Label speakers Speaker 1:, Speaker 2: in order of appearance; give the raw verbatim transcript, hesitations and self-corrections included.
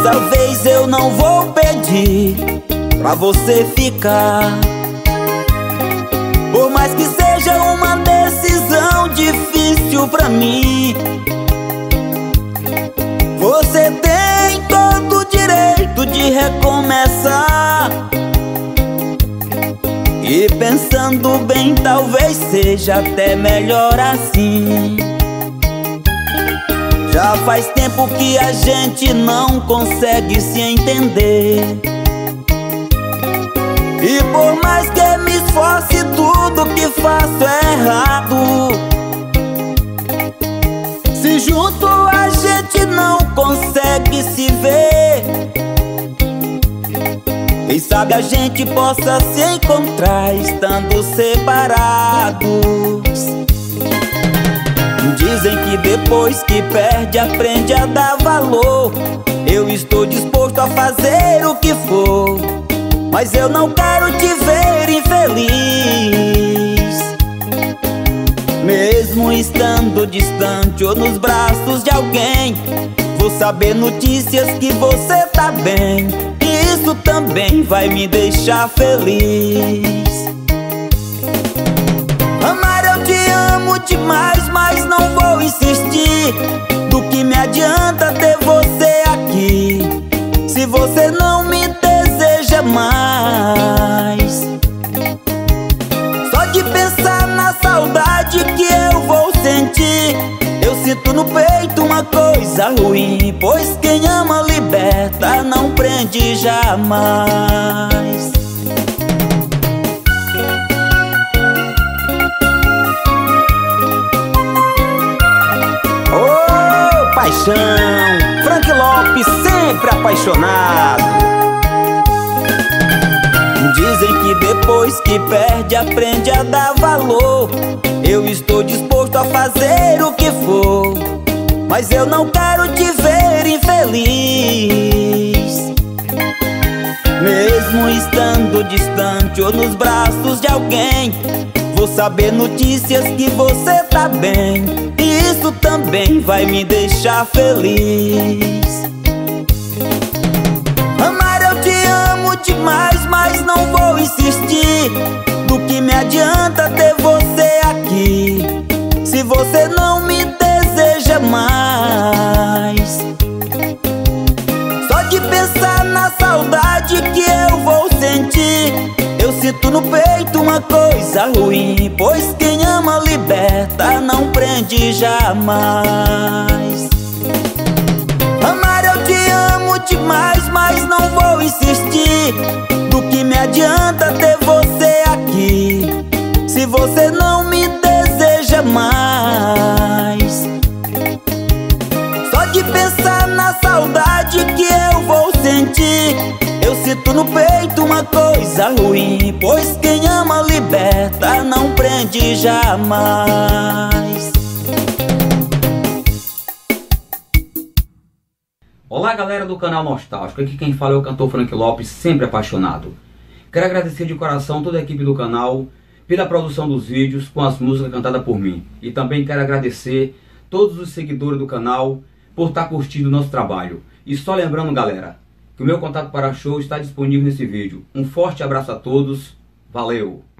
Speaker 1: Dessa vez eu não vou pedir pra você ficar, por mais que seja uma decisão difícil pra mim. Você tem todo o direito de recomeçar, e pensando bem, talvez seja até melhor assim. Já faz tempo que a gente não consegue se entender, e por mais que me esforce, tudo que faço é errado. Se junto a gente não consegue se ver, quem sabe a gente possa se encontrar estando separados. Dizem que depois que perde aprende a dar valor. Eu estou disposto a fazer o que for, mas eu não quero te ver infeliz. Mesmo estando distante ou nos braços de alguém, vou saber notícias que você tá bem, e isso também vai me deixar feliz. Amar, eu te amo demais, mas não vou insistir. Do que me adianta ter você aqui, se você não me deseja mais? Só de pensar na saudade que eu vou sentir, eu sinto no peito uma coisa ruim, pois quem ama liberta, não prende jamais. Oh, paixão! Frank Lopes sempre apaixonado. Dizem que depois que perde aprende a dar valor. Eu estou disposto a fazer o que for, mas eu não quero te ver infeliz. Mesmo estando distante ou nos braços de alguém, vou saber notícias que você tá bem, e isso também vai me deixar feliz. Amar, eu te amo demais, mas não vou insistir. Do que me adianta ter você aqui, se você não me deseja mais? Só de pensar na saudade que eu vou sentir, eu sinto no peito uma coisa ruim, pois quem ama liberta, não prende jamais. Amar, eu te amo demais, mas não vou insistir. Do que me adianta ter você aqui, se você não me deseja mais? Só de pensar na saudade que eu vou sentir, eu sinto no peito uma coisa ruim, pois quem ama liberta, não prende jamais.
Speaker 2: Olá, galera do canal Nostálgico, aqui quem fala é o cantor Frank Lopes, sempre apaixonado. Quero agradecer de coração toda a equipe do canal pela produção dos vídeos com as músicas cantadas por mim. E também quero agradecer todos os seguidores do canal por estar curtindo o nosso trabalho. E só lembrando, galera, que o meu contato para show está disponível nesse vídeo. Um forte abraço a todos, valeu!